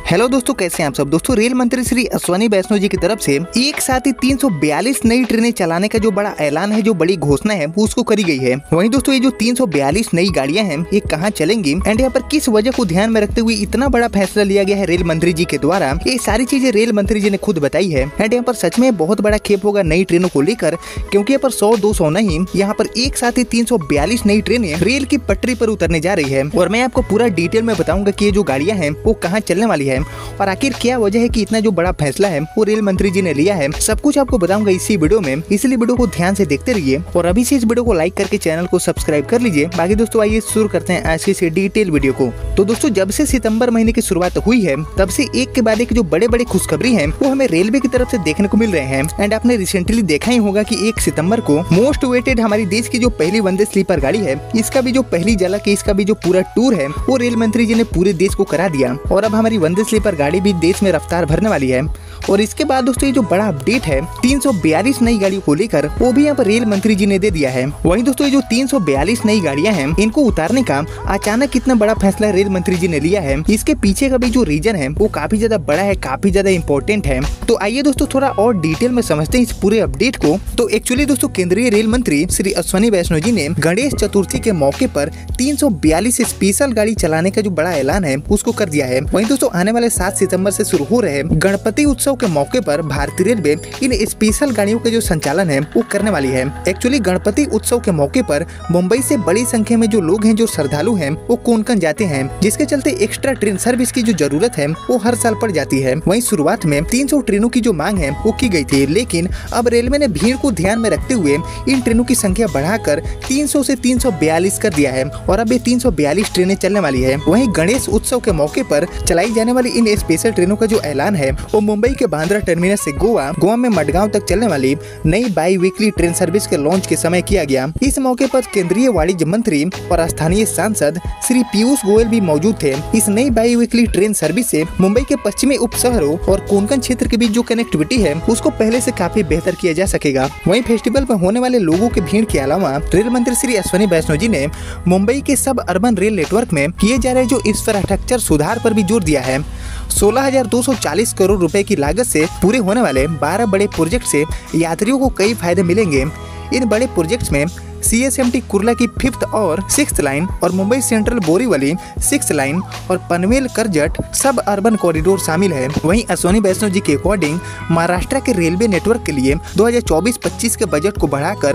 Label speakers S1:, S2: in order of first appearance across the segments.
S1: Hello दोस्तों, कैसे हैं आप सब। दोस्तों, रेल मंत्री श्री अश्विनी वैष्णव जी की तरफ से एक साथ ही 342 नई ट्रेनें चलाने का जो बड़ा ऐलान है, जो बड़ी घोषणा है, वो उसको करी गई है। वहीं दोस्तों, ये जो 342 नई गाड़ियां हैं, ये कहां चलेंगी एंड यहाँ पर किस वजह को ध्यान में रखते हुए इतना बड़ा फैसला लिया गया है रेल मंत्री जी के द्वारा, ये सारी चीजें रेल मंत्री जी ने खुद बताई है। एंड यहाँ पर सच में बहुत बड़ा खेप होगा नई ट्रेनों को लेकर, क्योंकि यहाँ पर 100-200 नहीं, यहाँ पर एक साथ ही 342 नई ट्रेनें रेल की पटरी पर उतरने जा रही है। और मैं आपको पूरा डिटेल में बताऊंगा कि ये जो गाड़ियां हैं वो कहाँ चलने वाली है और आखिर क्या वजह है कि इतना जो बड़ा फैसला है वो रेल मंत्री जी ने लिया है। सब कुछ आपको बताऊंगा इसी वीडियो में, इसलिए वीडियो को ध्यान से देखते रहिए और अभी से इस वीडियो को लाइक करके चैनल को सब्सक्राइब कर लीजिए। बाकी दोस्तों, आइए शुरू करते हैं आज की डिटेल वीडियो को। तो दोस्तों, जब से सितंबर महीने की शुरुआत हुई है, तब से एक के बाद एक जो बड़े बड़े खुशखबरी है वो हमें रेलवे की तरफ से देखने को मिल रहे हैं। एंड आपने रिसेंटली देखा ही होगा कि 1 सितंबर को मोस्ट वेटेड हमारी देश की जो पहली वंदे स्लीपर गाड़ी है, इसका भी जो पहली झलक है, इसका भी जो पूरा टूर है, वो रेल मंत्री जी ने पूरे देश को करा दिया। और अब हमारी वंदे स्लीपर गाड़ी भी देश में रफ्तार भरने वाली है। और इसके बाद दोस्तों, ये जो बड़ा अपडेट है 342 नई गाड़ियों को लेकर, वो भी यहाँ पर रेल मंत्री जी ने दे दिया है। वहीं दोस्तों, ये जो 342 नई गाड़ियां हैं, इनको उतारने का अचानक कितना बड़ा फैसला रेल मंत्री जी ने लिया है, इसके पीछे का भी जो रीजन है वो काफी ज्यादा बड़ा है, काफी ज्यादा इंपॉर्टेंट है। तो आइए दोस्तों, थोड़ा और डिटेल में समझते हैं इस पूरे अपडेट को। तो एक्चुअली दोस्तों, केंद्रीय रेल मंत्री श्री अश्विनी वैष्णव जी ने गणेश चतुर्थी के मौके पर 342 स्पेशल गाड़ी चलाने का जो बड़ा ऐलान है उसको कर दिया है। वहीं दोस्तों, आने वाले 7 सितंबर से शुरू हो रहे गणपति उत्सव के मौके पर भारतीय रेलवे इन स्पेशल गाड़ियों का जो संचालन है वो करने वाली है। एक्चुअली गणपति उत्सव के मौके पर मुंबई से बड़ी संख्या में जो लोग हैं, जो श्रद्धालु हैं, वो कोंकण जाते हैं, जिसके चलते एक्स्ट्रा ट्रेन सर्विस की जो जरूरत है वो हर साल पड़ जाती है। वहीं शुरुआत में 300 ट्रेनों की जो मांग है वो की गई थी, लेकिन अब रेलवे ने भीड़ को ध्यान में रखते हुए इन ट्रेनों की संख्या बढ़ाकर 300 से 342 कर दिया है और अब ये 342 ट्रेनें चलने वाली है। वहीं गणेश उत्सव के मौके पर चलाई जाने वाली इन स्पेशल ट्रेनों का जो ऐलान है वो मुंबई के बांद्रा टर्मिनस से गोवा में मडगांव तक चलने वाली नई बाई वीकली ट्रेन सर्विस के लॉन्च के समय किया गया। इस मौके पर केंद्रीय वाणिज्य मंत्री और स्थानीय सांसद श्री पीयूष गोयल भी मौजूद थे। इस नई बाई वीकली ट्रेन सर्विस से मुंबई के पश्चिमी उप शहरों और कोंकण क्षेत्र के बीच जो कनेक्टिविटी है उसको पहले से काफी बेहतर किया जा सकेगा। वहीं फेस्टिवल में होने वाले लोगों की भीड़ के अलावा रेल मंत्री श्री अश्विनी वैष्णव जी ने मुंबई के सब अर्बन रेल नेटवर्क में किए जा रहे जो इंफ्रास्ट्रक्चर सुधार पर भी जोर दिया है। 16,240 करोड़ रुपए की लागत से पूरे होने वाले 12 बड़े प्रोजेक्ट से यात्रियों को कई फायदे मिलेंगे। इन बड़े प्रोजेक्ट्स में CSMT कुर्ला की 5th और 6th लाइन और Mumbai central Borivali 6th line और पनवेल करजट सब अर्बन कॉरिडोर शामिल है। वहीं अश्विनी वैष्णव जी के अकॉर्डिंग महाराष्ट्र के रेलवे नेटवर्क के लिए 2024-25 के बजट को बढ़ाकर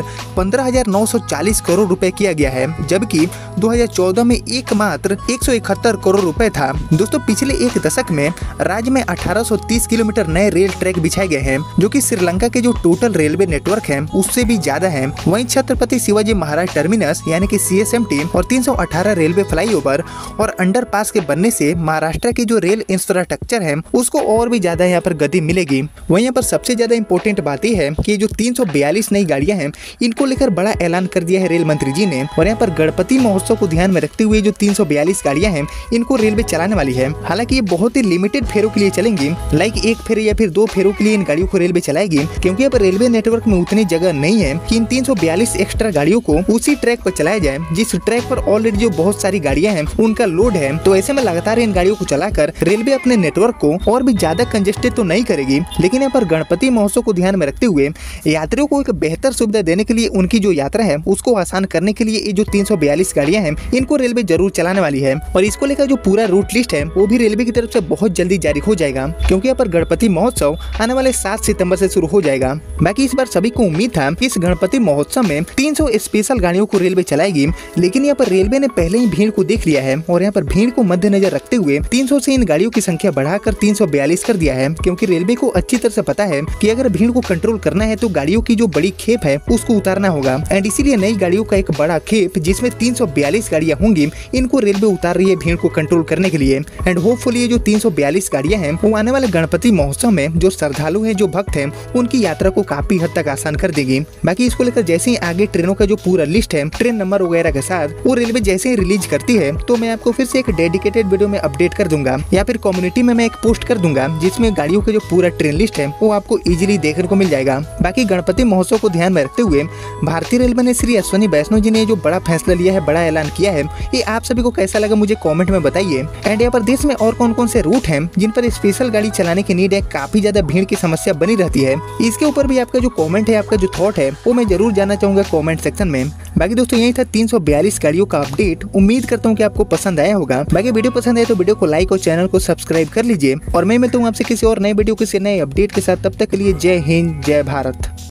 S1: 15,940 करोड़ रुपए किया गया है, जबकि 2014 में एकमात्र 171 करोड़ रुपए था। दोस्तों, पिछले एक दशक में राज्य में 1830 किलोमीटर नए रेल ट्रैक बिछाए गए हैं, जो कि श्रीलंका के जो टोटल रेलवे नेटवर्क है उससे भी ज्यादा है। वहीं छत्रपति शिवाजी महाराज टर्मिनस यानी कि CSMT और 318 रेलवे फ्लाईओवर और अंडरपास के बनने से महाराष्ट्र की जो रेल इंफ्रास्ट्रक्चर है उसको और भी ज्यादा यहाँ पर गति मिलेगी। वहीं यहाँ पर सबसे ज्यादा इंपॉर्टेंट बात यह है कि जो 342 नई गाड़ियां हैं, इनको लेकर बड़ा ऐलान कर दिया है रेल मंत्री जी ने। और यहाँ पर गणपति महोत्सव को ध्यान में रखते हुए जो 342 गाड़ियां हैं, इनको रेलवे चलाने वाली है। हालांकि ये बहुत ही लिमिटेड फेरों के लिए चलेंगी, लाइक 1 फेरे या फिर 2 फेरों के लिए इन गाड़ियों को रेलवे चलाएगी, क्योंकि यहाँ पर रेलवे नेटवर्क में उतनी जगह नहीं है कि इन 342 एक्स्ट्रा गाड़ियों को उसी ट्रैक पर चलाया जाए जिस ट्रैक पर ऑलरेडी जो बहुत सारी गाड़ियां हैं उनका लोड है। तो ऐसे में लगातार इन गाड़ियों को चलाकर रेलवे अपने नेटवर्क को और भी ज्यादा कंजेस्टेड तो नहीं करेगी, लेकिन यहाँ पर गणपति महोत्सव को ध्यान में रखते हुए यात्रियों को एक बेहतर सुविधा देने के लिए, उनकी जो यात्रा है उसको आसान करने के लिए ये जो 342 गाड़ियां हैं इनको रेलवे जरूर चलाने वाली है। और इसको लेकर जो पूरा रूट लिस्ट है वो भी रेलवे की तरफ से बहुत जल्दी जारी हो जाएगा, क्योंकि यहाँ पर गणपति महोत्सव आने वाले 7 सितंबर से शुरू हो जाएगा। बाकी इस बार सभी को उम्मीद था कि इस गणपति महोत्सव में 300 स्पेशल गाड़ियों को रेलवे चलाएगी, लेकिन यहाँ पर रेलवे ने पहले ही भीड़ को देख लिया है और यहाँ पर भीड़ को मद्देनजर रखते हुए 300 से इन गाड़ियों की संख्या बढ़ाकर 342 कर दिया है, क्योंकि रेलवे को अच्छी तरह से पता है कि अगर भीड़ को कंट्रोल करना है तो गाड़ियों की जो बड़ी खेप है उसको उतारना होगा। एंड इसीलिए नई गाड़ियों का एक बड़ा खेप जिसमें 342 गाड़ियां होंगी, इनको रेलवे उतार रही है भीड़ को कंट्रोल करने के लिए। एंड होपफुली ये जो 342 गाड़ियां हैं वो आने वाले गणपति महोत्सव में जो श्रद्धालु है, जो भक्त है, उनकी यात्रा को काफी हद तक आसान कर देगी। बाकी इसको लेकर जैसे ही आगे ट्रेनों का का जो पूरा लिस्ट है ट्रेन नंबर वगैरह के साथ, वो रेलवे जैसे ही रिलीज करती है तो मैं आपको फिर से एक डेडिकेटेड वीडियो में अपडेट कर दूंगा, या फिर कम्युनिटी में मैं एक पोस्ट कर दूंगा जिसमें गाड़ियों के जो पूरा ट्रेन लिस्ट है वो आपको इजीली देखने को मिल जाएगा। बाकी गणपति महोत्सव को ध्यान में रखते हुए भारतीय रेलवे ने श्री अश्वनी वैष्णव जी ने जो बड़ा फैसला लिया है, बड़ा ऐलान किया है, ये आप सभी को कैसा लगा मुझे कमेंट में बताइए। एंड यहाँ पर देश में और कौन कौन से रूट हैं जिन पर स्पेशल गाड़ी चलाने की नीड है, काफी ज्यादा भीड़ की समस्या बनी रहती है, इसके ऊपर भी आपका जो कमेंट है, आपका जो थॉट है वो मैं जरूर जानना चाहूंगा कमेंट सेक्शन में। बाकी दोस्तों यही था 342 गाड़ियों का अपडेट। उम्मीद करता हूँ कि आपको पसंद आया होगा। बाकी वीडियो पसंद आए तो वीडियो को लाइक और चैनल को सब्सक्राइब कर लीजिए, और मैं मिलता हूँ आपसे किसी और नए वीडियो किसी नए अपडेट के साथ। तब तक के लिए जय हिंद, जय भारत।